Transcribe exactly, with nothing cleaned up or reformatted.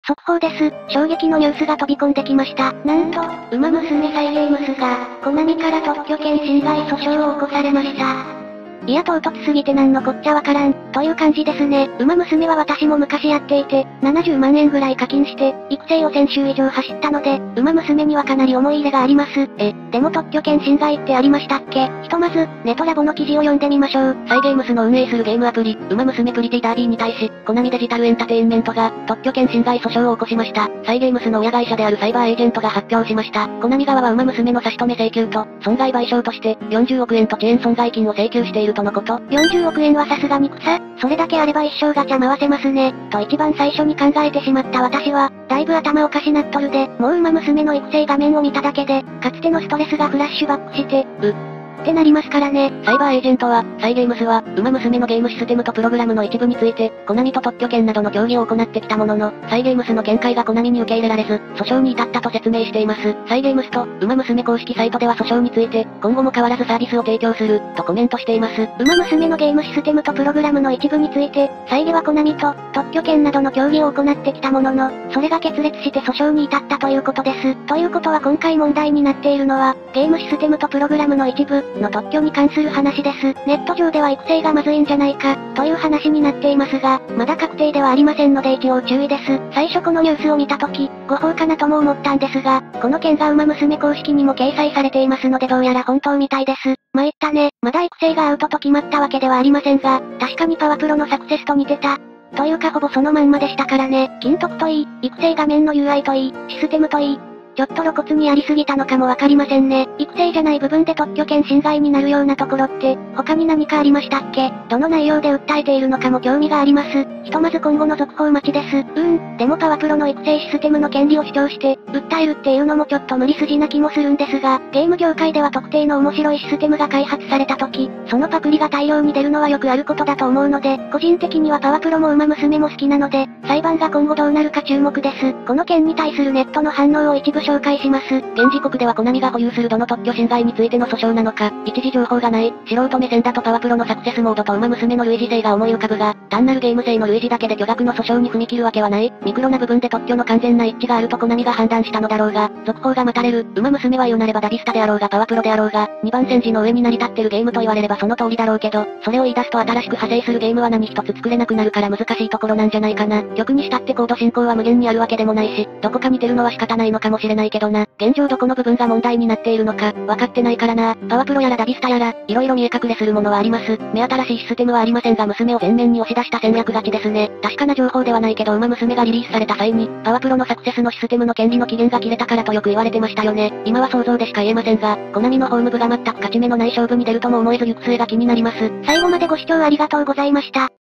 速報です。衝撃のニュースが飛び込んできました。なんと、ウマ娘サイゲームスが、コナミから特許権侵害訴訟を起こされました。いや唐突すぎてなんのこっちゃわからん、という感じですね。ウマ娘は私も昔やっていて、ななじゅうまんえんぐらい課金して、育成をせん週以上走ったので、ウマ娘にはかなり思い入れがあります。え、でも特許権侵害ってありましたっけ？ひとまず、ネトラボの記事を読んでみましょう。 サイゲームスの運営するゲームアプリ、ウマ娘プリティダービーに対し、コナミデジタルエンタテインメントが、特許権侵害訴訟を起こしました。サイゲームスの親会社であるサイバーエージェントが発表しました。コナミ側はウマ娘の差し止め請求と、損害賠償として、よんじゅうおくえんと遅延損害金を請求しているとのこと。 よんじゅうおくえんはさすがに草、それだけあれば一生ガチャ回せますね。と一番最初に考えてしまった私は、だいぶ頭おかしなっとるで、もうウマ娘の育成画面を見ただけで、かつてのストレスがフラッシュバックして、う、ってなりますからね。 サイバーエージェントは、サイゲームスは、ウマ娘のゲームシステムとプログラムの一部について、コナミと特許権などの協議を行ってきたものの、サイゲームスの見解がコナミに受け入れられず、訴訟に至ったと説明しています。サイゲームスと、ウマ娘公式サイトでは訴訟について、今後も変わらずサービスを提供する、とコメントしています。 ウマ娘のゲームシステムとプログラムの一部について、サイゲはコナミと、特許権などの協議を行ってきたものの、それが決裂して訴訟に至ったということです。ということは今回問題になっているのは、ゲームシステムとプログラムの一部、の特許に関する話です。ネット上では育成がまずいんじゃないか、という話になっていますが、まだ確定ではありませんので一応注意です。最初このニュースを見たとき、誤報かなとも思ったんですが、この件がウマ娘公式にも掲載されていますのでどうやら本当みたいです。参ったね、まだ育成がアウトと決まったわけではありませんが、確かにパワプロのサクセスと似てた。というかほぼそのまんまでしたからね。金徳といい、育成画面の ユーアイ といい、システムといい、ちょっと露骨にやりすぎたのかもわかりませんね。育成じゃない部分で特許権侵害になるようなところって、他に何かありましたっけ？どの内容で訴えているのかも興味があります。ひとまず今後の続報待ちです。うーん、でもパワプロの育成システムの権利を主張して、訴えるっていうのもちょっと無理筋な気もするんですが、ゲーム業界では特定の面白いシステムが開発された時、そのパクリが大量に出るのはよくあることだと思うので、個人的にはパワプロもウマ娘も好きなので、裁判が今後どうなるか注目です。この件に対するネットの反応を一部紹介します。 現時刻ではコナミが保有するどの特許侵害についての訴訟なのか、一時情報がない、素人目線だとパワプロのサクセスモードとウマ娘の類似性が思い浮かぶが、単なるゲーム性の類似だけで巨額の訴訟に踏み切るわけはない、ミクロな部分で特許の完全な一致があるとコナミが判断したのだろうが、続報が待たれる、ウマ娘は言うなればダビスタであろうがパワプロであろうが、にばん戦時の上に成り立ってるゲームと言われればその通りだろうけど、それを言い出すと新しく派生するゲームは何一つ作れなくなるから難しいところなんじゃないかな。曲にしたってコード進行は無限にあるわけでもないし、どこか似てるのは仕方ないのかもしれないけどな。現状どこの部分が問題になっているのか、分かってないからな。パワプロやらダビスタやら、色々見え隠れするものはあります。目新しいシステムはありませんが娘を前面に押し出した戦略勝ちですね。確かな情報ではないけどウマ娘がリリースされた際に、パワプロのサクセスのシステムの権利の期限が切れたからとよく言われてましたよね。今は想像でしか言えませんが、コナミのホーム部が全く勝ち目のない勝負に出るとも思えず行く末が気になります。 最後までご視聴ありがとうございました。